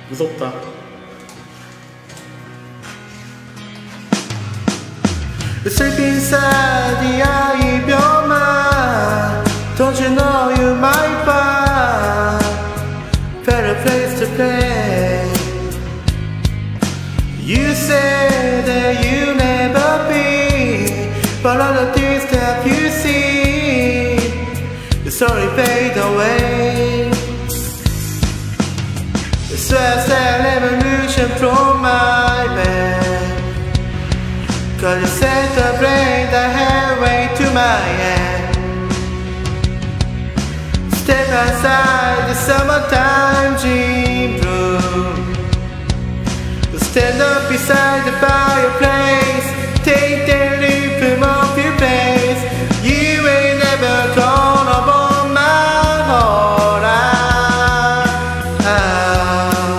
무섭다. Sleep inside the eye of your mind. Don't you know you might find better place to play? You say that you'll never be, but all the things that you see, the story fade away. The stress and evolution from my bed, 'cause you set the brain the headway to my head. Step outside the summertime dream room. Stand up beside the fireplace. Take the leap from off your face. You ain't never gonna burn my heart out.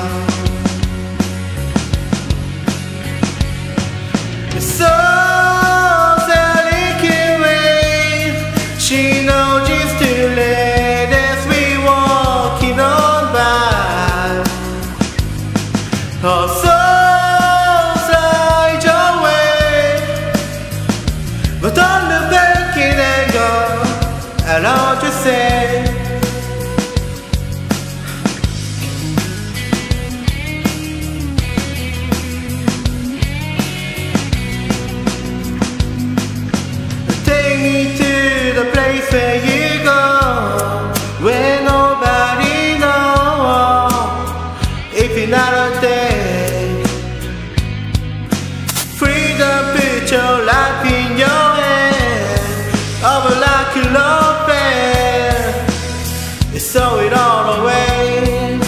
The soul's a leaking rain. She knows it's too late as we walking on by. Her soul's right away, but on the back in anger, and I'll just say, take me to the place where you go, where nobody knows if you're not a day. Freedom, put your life in your hand, over like a love band, it's throw it all away.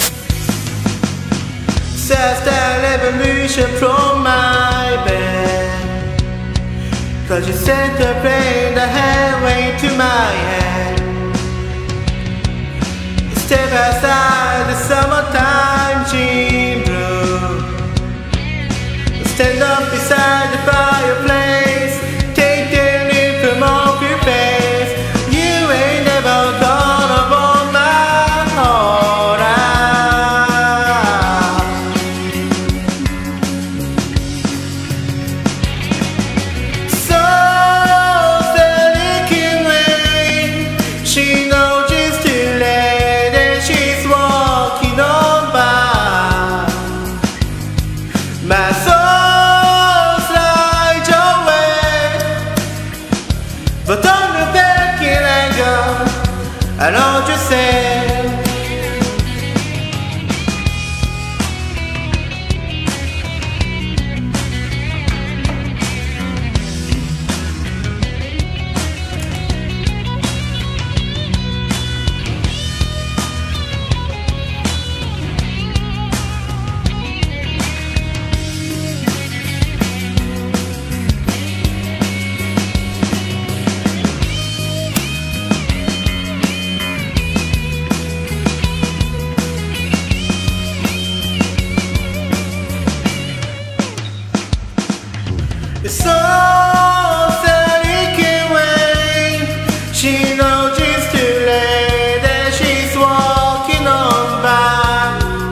Says that evolution from my bed, 'cause you sent the brain the headway to my head. Step outside the summertime dream room. Stand up beside the fireplace. Take the leap from off your face. You ain't never gonna burn my heart out. Soul's the leaking rain. She knows it's too late and she's walking on by. My soul's right away, but on the back in anger, I know just say. The soul's a leaking rain. She knows it's too late and she's walking on by.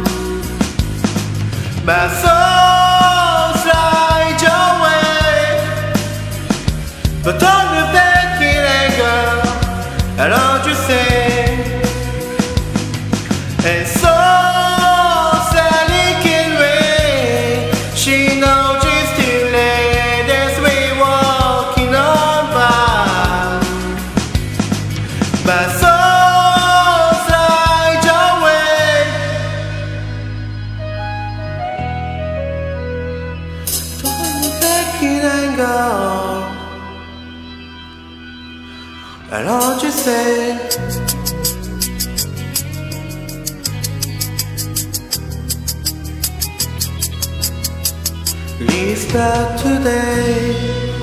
My soul's right away, but on the back in anger, and I'll just say, and soul's a leaking rain. She knows it's too late as we walking on by. My soul's right away, don't back in anger, and I'll just say, leave that today.